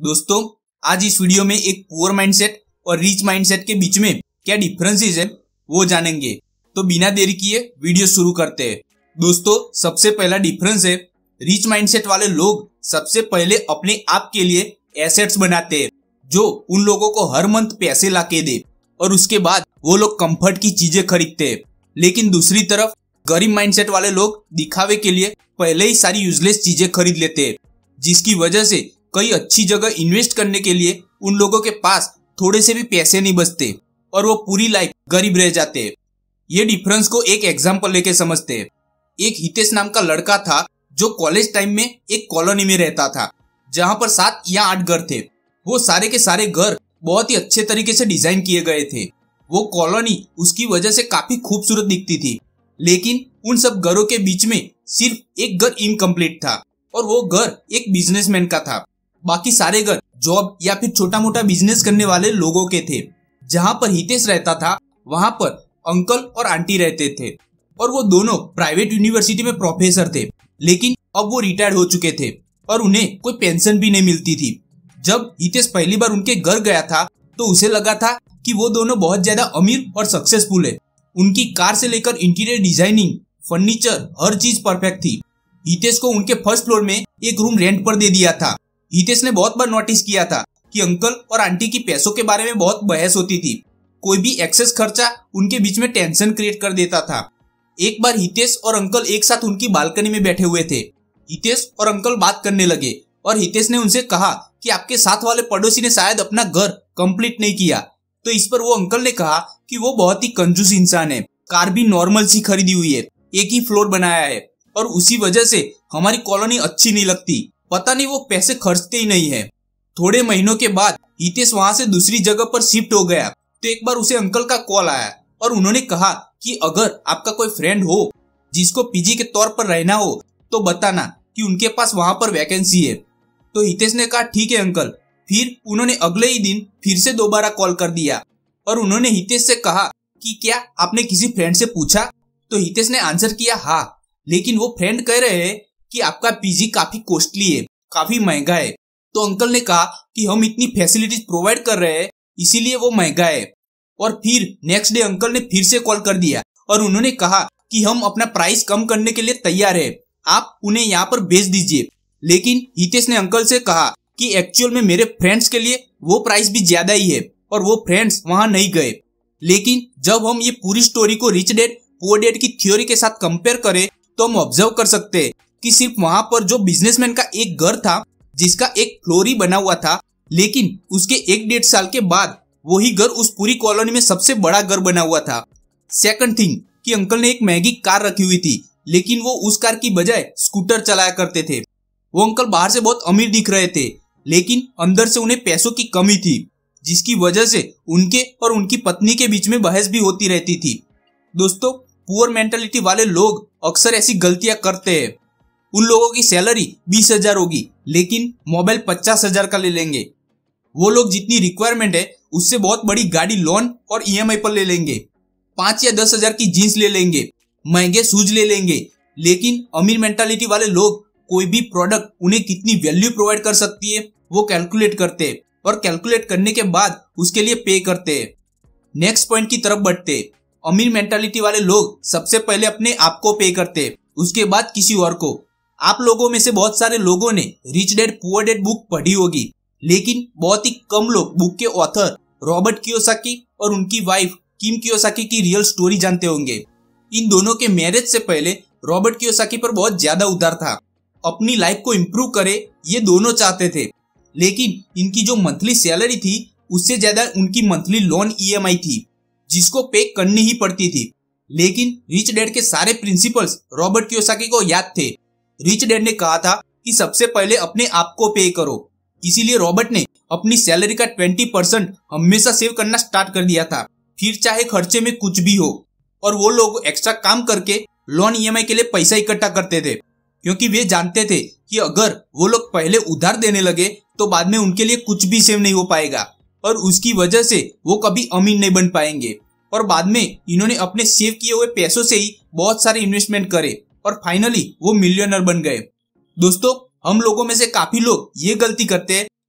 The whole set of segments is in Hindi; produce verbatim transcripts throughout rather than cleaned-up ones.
दोस्तों, आज इस वीडियो में एक पुअर माइंडसेट और रिच माइंडसेट के बीच में क्या डिफरेंसेस है वो जानेंगे। तो बिना देरी किए वीडियो शुरू करते हैं। दोस्तों, सबसे पहला डिफरेंस है, रिच माइंडसेट वाले लोग सबसे पहले अपने आप के लिए एसेट्स बनाते हैं जो उन लोगों को हर मंथ पैसे लाके दे, और उसके बाद वो लोग कंफर्ट की चीजें खरीदते हैं। लेकिन दूसरी तरफ गरीब माइंडसेट वाले लोग दिखावे के लिए पहले ही सारी यूजलेस चीजें खरीद लेते हैं, जिसकी वजह से कई अच्छी जगह इन्वेस्ट करने के लिए उन लोगों के पास थोड़े से भी पैसे नहीं बचते और वो पूरी लाइफ गरीब रह जाते हैं। ये डिफरेंस को एक एग्जांपल लेके समझते हैं। एक हितेश नाम का लड़का था जो कॉलेज टाइम में एक कॉलोनी में रहता था जहां पर सात या आठ घर थे। वो सारे के सारे घर बहुत ही अच्छे तरीके से डिजाइन किए गए थे। वो कॉलोनी उसकी वजह से काफी खूबसूरत दिखती थी, लेकिन उन सब घरों के बीच में सिर्फ एक घर इनकम्प्लीट था और वो घर एक बिजनेसमैन का था। बाकी सारे घर जॉब या फिर छोटा मोटा बिजनेस करने वाले लोगों के थे। जहां पर हितेश रहता था वहां पर अंकल और आंटी रहते थे और वो दोनों प्राइवेट यूनिवर्सिटी में प्रोफेसर थे, लेकिन अब वो रिटायर्ड हो चुके थे और उन्हें कोई पेंशन भी नहीं मिलती थी। जब हितेश पहली बार उनके घर गया था तो उसे लगा था कि वो दोनों बहुत ज्यादा अमीर और सक्सेसफुल है। उनकी कार से लेकर इंटीरियर डिजाइनिंग, फर्नीचर, हर चीज परफेक्ट थी। हितेश को उनके फर्स्ट फ्लोर में एक रूम रेंट पर दे दिया था। हितेश ने बहुत बार नोटिस किया था कि अंकल और आंटी की पैसों के बारे में बहुत बहस होती थी। कोई भी एक्सेस खर्चा उनके बीच में टेंशन क्रिएट कर देता था। एक बार हितेश और अंकल एक साथ उनकी बालकनी में बैठे हुए थे। हितेश और अंकल बात करने लगे और हितेश ने उनसे कहा कि आपके साथ वाले पड़ोसी ने शायद अपना घर कंप्लीट नहीं किया। तो इस पर वो अंकल ने कहा कि वो बहुत ही कंजूस इंसान है, कार भी नॉर्मल सी खरीदी हुई है, एक ही फ्लोर बनाया है और उसी वजह से हमारी कॉलोनी अच्छी नहीं लगती। पता नहीं वो पैसे खर्चते ही नहीं है। थोड़े महीनों के बाद हितेश वहां से दूसरी जगह पर शिफ्ट हो गया तो एक बार उसे अंकल का कॉल आया और उन्होंने कहा कि अगर आपका कोई फ्रेंड हो जिसको पीजी के तौर पर रहना हो तो बताना कि उनके पास वहां पर वैकेंसी है। तो हितेश ने कहा ठीक है अंकल। फिर उन्होंने अगले ही दिन फिर से दोबारा कॉल कर दिया और उन्होंने हितेश से कहा कि क्या आपने किसी फ्रेंड से पूछा? तो हितेश ने आंसर किया हाँ, लेकिन वो फ्रेंड कह रहे हैं कि आपका पीजी काफी कॉस्टली है, काफी महंगा है। तो अंकल ने कहा कि हम इतनी फैसिलिटीज प्रोवाइड कर रहे हैं इसीलिए वो महंगा है। और फिर नेक्स्ट डे अंकल ने फिर से कॉल कर दिया और उन्होंने कहा कि हम अपना प्राइस कम करने के लिए तैयार है, आप उन्हें यहाँ पर भेज दीजिए। लेकिन हितेश ने अंकल से कहा कि एक्चुअल में मेरे फ्रेंड्स के लिए वो प्राइस भी ज्यादा ही है और वो फ्रेंड्स वहां नहीं गए। लेकिन जब हम ये पूरी स्टोरी को रिच डैड पुअर डैड की थ्योरी के साथ कंपेयर करें तो हम ऑब्जर्व कर सकते हैं कि सिर्फ वहां पर जो बिजनेसमैन का एक घर था जिसका एक फ्लोर ही बना हुआ था, लेकिन उसके एक डेढ़ साल के बाद वही घर उस पूरी कॉलोनी में सबसे बड़ा घर बना हुआ था। सेकंड थिंग कि अंकल ने एक महंगी कार रखी हुई थी, लेकिन वो उस कार की बजाय स्कूटर चलाया करते थे। वो अंकल बाहर से बहुत अमीर दिख रहे थे, लेकिन अंदर से उन्हें पैसों की कमी थी, जिसकी वजह से उनके और उनकी पत्नी के बीच में बहस भी होती रहती थी। दोस्तों, पुअर मेंटालिटी वाले लोग अक्सर ऐसी गलतियां करते हैं। उन लोगों की सैलरी बीस हजार होगी लेकिन मोबाइल पचास हजार का ले लेंगे। वो लोग जितनी रिक्वायरमेंट है उससे बहुत बड़ी गाड़ी लोन और ईएमआई पर ले लेंगे। पांच या दस हजार की जीन्स ले लेंगे, महंगे शूज ले लेंगे। लेकिन अमीर मेंटालिटी वाले लोग कोई भी प्रोडक्ट उन्हें कितनी वैल्यू प्रोवाइड कर सकती है वो कैलकुलेट करते हैं और कैलकुलेट करने के बाद उसके लिए पे करते हैं। नेक्स्ट पॉइंट की तरफ बढ़ते हैं। अमीर मेंटालिटी वाले लोग सबसे पहले अपने आप को पे करते हैं, उसके बाद किसी और को। आप लोगों में से बहुत सारे लोगों ने rich dad poor dad book पढ़ी होगी, लेकिन बहुत ही कम लोग बुक के ऑथर रॉबर्ट कियोसाकी और उनकी वाइफ किम कियोसाकी की रियल स्टोरी जानते होंगे। इन दोनों के मैरिज से पहले रॉबर्ट कियोसाकी पर बहुत ज्यादा उधार था। अपनी लाइफ को इम्प्रूव करे ये दोनों चाहते थे, लेकिन इनकी जो मंथली सैलरी थी उससे ज्यादा उनकी मंथली लोन ईएमआई थी जिसको पे करनी ही पड़ती थी। लेकिन रिच डैड के सारे प्रिंसिपल्स रॉबर्ट कियोसाकी को याद थे। रिच डैड ने कहा था कि सबसे पहले अपने आप को पे करो, इसीलिए रॉबर्ट ने अपनी सैलरी का बीस परसेंट हमेशा सेव करना स्टार्ट कर दिया था, फिर चाहे खर्चे में कुछ भी हो। और वो लोग एक्स्ट्रा काम करके लोन ईएमआई के लिए पैसा इकट्ठा करते थे, क्योंकि वे जानते थे कि अगर वो लोग पहले उधार देने लगे तो बाद में उनके लिए कुछ भी सेव नहीं हो पाएगा और उसकी वजह से वो कभी अमीर नहीं बन पाएंगे। और बाद में इन्होंने अपने सेव किए हुए पैसों से ही बहुत सारे इन्वेस्टमेंट करे और फाइनली वो मिलियनर बन गए। दोस्तों, हम लोगों में से काफी लोग ये गलती करते हैं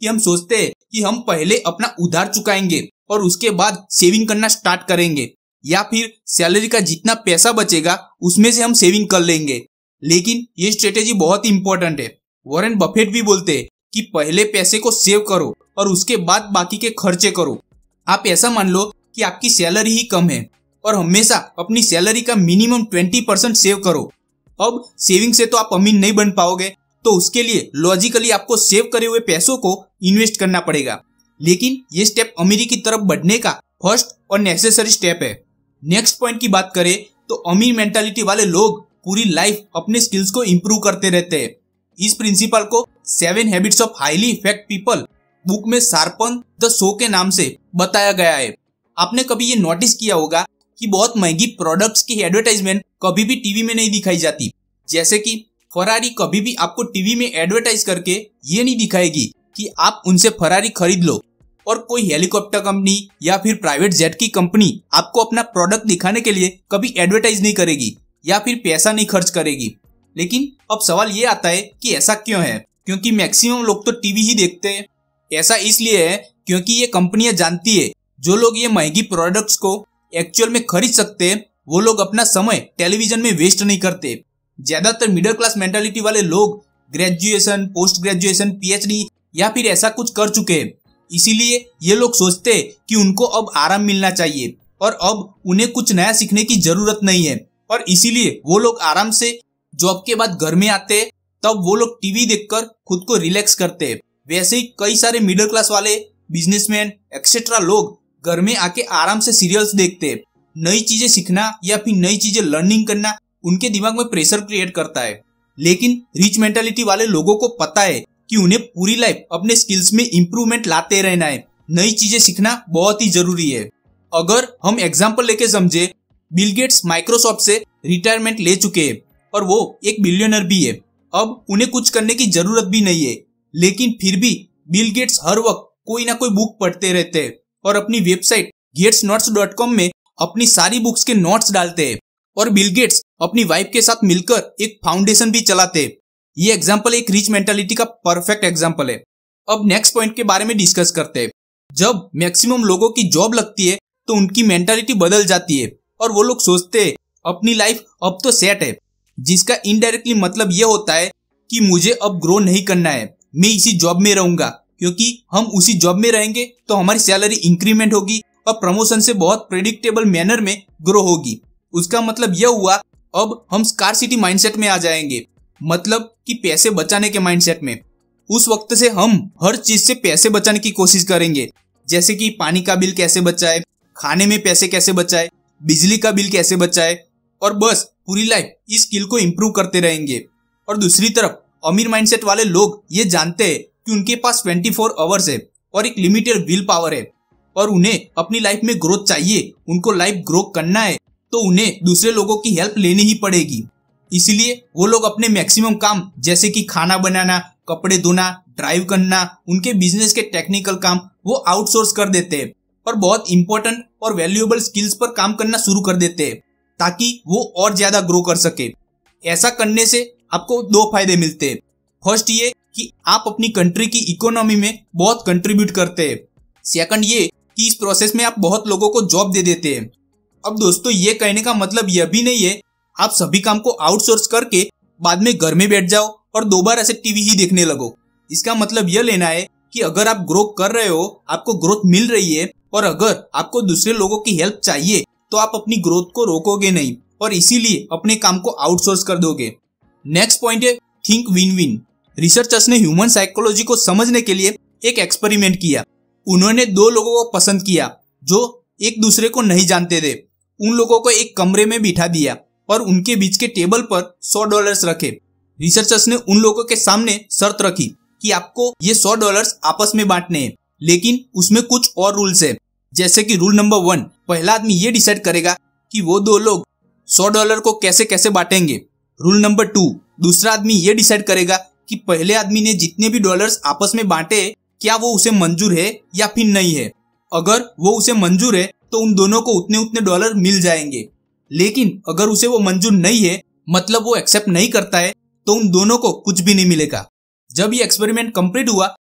कि हम सोचते हैं कि हम पहले अपना उधार चुकाएंगे और उसके बाद सेविंग करना स्टार्ट करेंगे, या फिर सैलरी का जितना पैसा बचेगा उसमें से हम सेविंग कर लेंगे। लेकिन ये स्ट्रेटेजी बहुत ही इंपॉर्टेंट है। वॉरेन बफेट भी बोलते हैं कि पहले पैसे को सेव करो और उसके बाद बाकी के खर्चे करो। आप ऐसा मान लो कि आपकी सैलरी ही कम है और हमेशा अपनी सैलरी का मिनिमम ट्वेंटी परसेंट सेव करो। अब सेविंग से तो आप अमीर नहीं बन पाओगे, तो उसके लिए लॉजिकली आपको सेव करे हुए पैसों को इन्वेस्ट करना पड़ेगा। लेकिन ये स्टेप अमीरी की तरफ बढ़ने का फर्स्ट और नेसेसरी स्टेप है। नेक्स्ट पॉइंट की बात करें तो अमीर मेंटालिटी वाले लोग पूरी लाइफ अपने स्किल्स को इम्प्रूव करते रहते हैं। इस प्रिंसिपल को seven habits of highly effect people book में शार्पन द शो के नाम से बताया गया है। आपने कभी ये नोटिस किया होगा कि बहुत महंगी प्रोडक्ट्स की एडवर्टाइजमेंट कभी भी टीवी में नहीं दिखाई जाती। जैसे कि फरारी कभी भी आपको टीवी में एडवर्टाइज करके ये नहीं दिखाएगी कि आप उनसे फरारी खरीद लो, और कोई हेलीकॉप्टर कंपनी या फिर प्राइवेट जेट की कंपनी आपको अपना प्रोडक्ट दिखाने के लिए कभी एडवर्टाइज नहीं करेगी या फिर पैसा नहीं खर्च करेगी। लेकिन अब सवाल ये आता है कि ऐसा क्यों है? क्योंकि मैक्सिमम लोग तो टीवी ही देखते हैं। ऐसा इसलिए है क्योंकि ये कंपनियां जानती है जो लोग ये महंगी प्रोडक्ट्स को एक्चुअल में खरीद सकते हैं वो लोग अपना समय टेलीविजन में वेस्ट नहीं करते। ज्यादातर मिडिल क्लास मेंटालिटी वाले लोग ग्रेजुएशन, पोस्ट ग्रेजुएशन, पीएचडी या फिर ऐसा कुछ कर चुके हैं। इसीलिए ये लोग सोचते हैं कि उनको अब आराम मिलना चाहिए और अब उन्हें कुछ नया सीखने की जरूरत नहीं है, और इसीलिए वो लोग आराम से जॉब के बाद घर में आते हैं, तब वो लोग टीवी देखकर खुद को रिलैक्स करते हैं। वैसे ही कई सारे मिडिल क्लास वाले बिजनेसमैन एक्सेट्रा लोग घर में आके आराम से सीरियल्स देखते हैं। नई चीजें सीखना या फिर नई चीजें लर्निंग करना उनके दिमाग में प्रेशर क्रिएट करता है। लेकिन रिच मेंटालिटी वाले लोगों को पता है कि उन्हें पूरी लाइफ अपने स्किल्स में इंप्रूवमेंट लाते रहना है। नई चीजें सीखना बहुत ही जरूरी है। अगर हम एग्जाम्पल लेके समझे, बिल गेट्स माइक्रोसॉफ्ट से रिटायरमेंट ले चुके हैं और वो एक बिलियनर भी है। अब उन्हें कुछ करने की जरूरत भी नहीं है, लेकिन फिर भी बिल गेट्स हर वक्त कोई ना कोई बुक पढ़ते रहते हैं और अपनी website Gates notes dot com में अपनी सारी बुक्स के नोट्स डालते हैं। और बिल गेट्स अपनी वाइफ के साथ मिलकर एक फाउंडेशन भी चलाते हैं। ये एग्जाम्पल एक रिच मेंटालिटी का परफेक्ट एग्जाम्पल है। अब नेक्स्ट पॉइंट के बारे में डिस्कस करते हैं। जब मैक्सिमम लोगों की जॉब लगती है तो उनकी मेंटालिटी बदल जाती है और वो लोग सोचते हैं अपनी लाइफ अब तो सेट है, जिसका इनडायरेक्टली मतलब ये होता है कि मुझे अब ग्रो नहीं करना है, मैं इसी जॉब में रहूंगा, क्योंकि हम उसी जॉब में रहेंगे तो हमारी सैलरी इंक्रीमेंट होगी और प्रमोशन से बहुत प्रेडिक्टेबल मैनर में ग्रो होगी। उसका मतलब यह हुआ अब हम स्कार्सिटी माइंडसेट में आ जाएंगे, मतलब कि पैसे बचाने के माइंडसेट में। उस वक्त से हम हर चीज से पैसे बचाने की कोशिश करेंगे, जैसे कि पानी का बिल कैसे बचाए, खाने में पैसे कैसे बचाए, बिजली का बिल कैसे बचाए, और बस पूरी लाइफ इस स्किल को इम्प्रूव करते रहेंगे। और दूसरी तरफ अमीर माइंडसेट वाले लोग ये जानते हैं कि उनके पास ट्वेंटी फोर आवर्स है और एक लिमिटेड विल पावर है और उन्हें अपनी लाइफ में ग्रोथ चाहिए, उनको लाइफ ग्रो करना है तो उन्हें दूसरे लोगों की हेल्प लेनी ही पड़ेगी। इसलिए वो लोग अपने मैक्सिमम काम जैसे कि खाना बनाना, कपड़े धोना, ड्राइव करना, उनके बिजनेस के टेक्निकल काम वो आउटसोर्स कर देते हैं और बहुत इंपॉर्टेंट और वैल्यूएबल स्किल्स पर काम करना शुरू कर देते हैं ताकि वो और ज्यादा ग्रो कर सके। ऐसा करने से आपको दो फायदे मिलते हैं। फर्स्ट ये कि आप अपनी कंट्री की इकोनॉमी में बहुत कंट्रीब्यूट करते हैं। सेकंड ये कि इस प्रोसेस में आप बहुत लोगों को जॉब दे देते हैं। अब दोस्तों ये कहने का मतलब यह भी नहीं है आप सभी काम को आउटसोर्स करके बाद में घर में बैठ जाओ और दोबारा से टीवी ही देखने लगो। इसका मतलब यह लेना है कि अगर आप ग्रो कर रहे हो, आपको ग्रोथ मिल रही है और अगर आपको दूसरे लोगों की हेल्प चाहिए तो आप अपनी ग्रोथ को रोकोगे नहीं और इसीलिए अपने काम को आउटसोर्स कर दोगे। नेक्स्ट पॉइंट है थिंक विन विन। रिसर्चर्स ने ह्यूमन साइकोलॉजी को समझने के लिए एक एक्सपेरिमेंट किया। उन्होंने दो लोगों को पसंद किया जो एक दूसरे को नहीं जानते थे। उन लोगों को एक कमरे में बिठा दिया और उनके बीच के टेबल पर सौ डॉलर्स रखे। रिसर्चर्स ने उन लोगों के सामने शर्त रखी कि आपको ये सौ डॉलर्स आपस में बांटने हैं, लेकिन उसमें कुछ और रूल्स है। जैसे कि रूल नंबर वन, पहला आदमी ये डिसाइड करेगा कि वो दो लोग सौ डॉलर को कैसे कैसे बांटेंगे। रूल नंबर टू, दूसरा आदमी ये डिसाइड करेगा कि पहले आदमी ने जितने भी डॉलर्स आपस में बांटे क्या वो उसे मंजूर है या फिर नहीं है। अगर वो उसे मंजूर है तो उन दोनों को उतने उतने डॉलर मिल जाएंगे, लेकिन अगर उसे वो मंजूर नहीं है, मतलब वो एक्सेप्ट नहीं करता है, तो उन दोनों को कुछ भी नहीं मिलेगा। जब ये एक्सपेरिमेंट कंप्लीट हुआ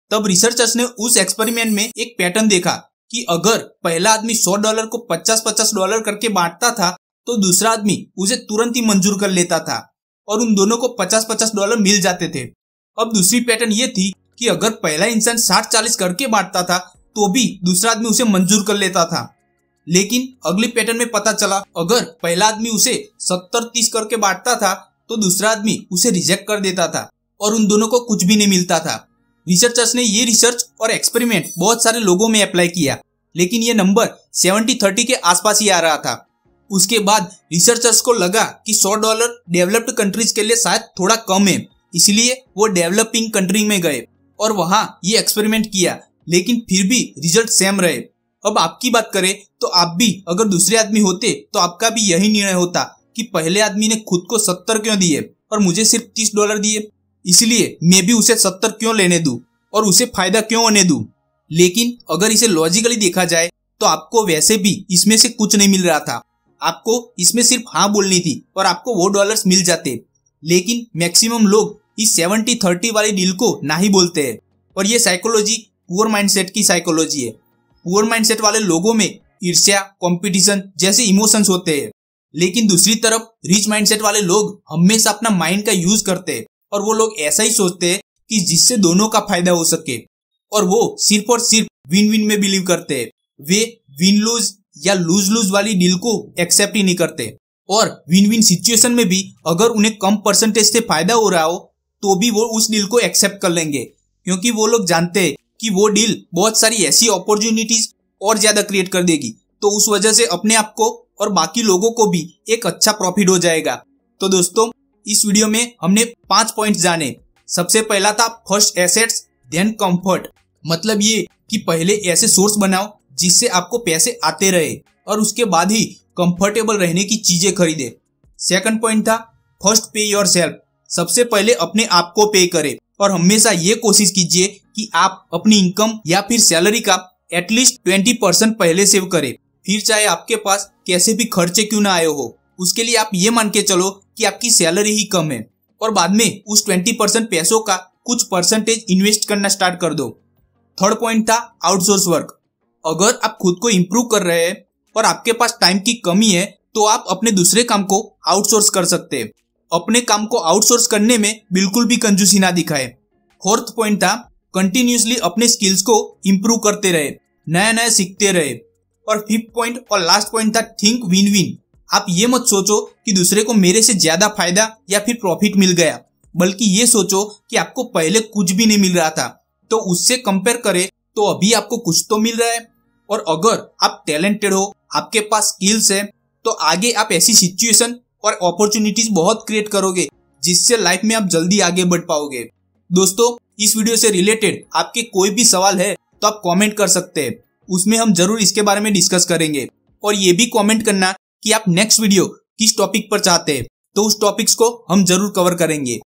तब रिसर्चर्स ने उस एक्सपेरिमेंट में एक पैटर्न देखा कि अगर पहला आदमी सौ डॉलर को पचास पचास डॉलर करके बांटता था तो दूसरा आदमी उसे तुरंत ही मंजूर कर लेता था और उन दोनों को पचास पचास डॉलर मिल जाते थे। अब दूसरी पैटर्न ये थी कि अगर पहला इंसान साठ चालीस करके बांटता था तो भी दूसरा आदमी उसे मंजूर कर लेता था। लेकिन अगले पैटर्न में पता चला अगर पहला आदमी उसे सत्तर तीस करके बांटता था तो दूसरा आदमी उसे रिजेक्ट कर देता था और उन दोनों को कुछ भी नहीं मिलता था। रिसर्चर्स ने ये रिसर्च और एक्सपेरिमेंट बहुत सारे लोगों में अप्लाई किया, लेकिन ये नंबर सत्तर तीस के आसपास ही आ रहा था। उसके बाद रिसर्चर्स को लगा कि सौ डॉलर डेवलप्ड कंट्रीज के लिए शायद थोड़ा कम है, इसलिए वो डेवलपिंग कंट्री में गए और वहां ये एक्सपेरिमेंट किया, लेकिन फिर भी रिजल्ट सेम रहे। अब आपकी बात करें तो आप भी अगर दूसरे आदमी होते तो आपका भी यही निर्णय होता कि पहले आदमी ने खुद को सत्तर क्यों दिए और मुझे सिर्फ तीस डॉलर दिए, इसलिए मैं भी उसे सत्तर क्यों लेने दूं और उसे फायदा क्यों होने दूं। लेकिन अगर इसे लॉजिकली देखा जाए तो आपको वैसे भी इसमें से कुछ नहीं मिल रहा था, आपको इसमें सिर्फ हाँ बोलनी थी और आपको वो डॉलर्स मिल जाते। लेकिन मैक्सिमम लोग इस सेवेंटी थर्टी वाली डील को ना ही बोलते हैं और ये साइकोलॉजी पुअर माइंडसेट की साइकोलॉजी है। पुअर माइंडसेट वाले लोगों में ईर्ष्या, कंपटीशन जैसे इमोशंस होते हैं, लेकिन दूसरी तरफ रिच माइंडसेट वाले लोग हमेशा अपना माइंड का यूज करते हैं और वो लोग ऐसा ही सोचते हैं कि जिससे दोनों का फायदा हो सके और वो सिर्फ और सिर्फ विन विन में बिलीव करते हैं। वे विन लूज या लूज लूज वाली डील को एक्सेप्ट ही नहीं करते और विन विन सिचुएशन में भी अगर उन्हें कम परसेंटेज से फायदा हो रहा हो तो भी वो उस डील को एक्सेप्ट कर लेंगे, क्योंकि वो लोग जानते हैं कि वो डील बहुत सारी ऐसी अपॉर्चुनिटीज और ज्यादा क्रिएट कर देगी, तो उस वजह से अपने आप को और बाकी लोगों को भी एक अच्छा प्रॉफिट हो जाएगा। तो दोस्तों, इस वीडियो में हमने पांच पॉइंट्स जाने। सबसे पहला था फर्स्ट एसेट्स देन कंफर्ट, मतलब ये कि पहले ऐसे सोर्स बनाओ जिससे आपको पैसे आते रहे और उसके बाद ही कंफर्टेबल रहने की चीजें खरीदे। सेकंड पॉइंट था फर्स्ट पे योरसेल्फ, सबसे पहले अपने आप को पे करें और हमेशा ये कोशिश कीजिए कि आप अपनी इनकम या फिर सैलरी का एटलीस्ट ट्वेंटी परसेंट पहले सेव करें, फिर चाहे आपके पास कैसे भी खर्चे क्यों ना आए हो, उसके लिए आप ये मान के चलो कि आपकी सैलरी ही कम है और बाद में उस ट्वेंटी परसेंट पैसों का कुछ परसेंटेज इन्वेस्ट करना स्टार्ट कर दो। थर्ड पॉइंट था आउटसोर्स वर्क, अगर आप खुद को इम्प्रूव कर रहे हैं और आपके पास टाइम की कमी है तो आप अपने दूसरे काम को आउटसोर्स कर सकते हैं। अपने काम को आउटसोर्स करने में बिल्कुल भी कंजूसी ना दिखाए। फोर्थ पॉइंट था कंटिन्यूसली अपने स्किल्स को इम्प्रूव करते रहे, नया नया सीखते रहे। और फिफ्थ पॉइंट और लास्ट पॉइंट था थिंक विन विन, आप ये मत सोचो कि दूसरे को मेरे से ज्यादा फायदा या फिर प्रॉफिट मिल गया, बल्कि ये सोचो कि आपको पहले कुछ भी नहीं मिल रहा था तो उससे कंपेयर करें तो अभी आपको कुछ तो मिल रहा है। और अगर आप टैलेंटेड हो, आपके पास स्किल्स है, तो आगे आप ऐसी सिचुएशन और अपॉर्चुनिटीज बहुत क्रिएट करोगे जिससे लाइफ में आप जल्दी आगे बढ़ पाओगे। दोस्तों, इस वीडियो से रिलेटेड आपके कोई भी सवाल है तो आप कमेंट कर सकते हैं, उसमें हम जरूर इसके बारे में डिस्कस करेंगे। और ये भी कमेंट करना कि आप नेक्स्ट वीडियो किस टॉपिक पर चाहते हैं, तो उस टॉपिक्स को हम जरूर कवर करेंगे।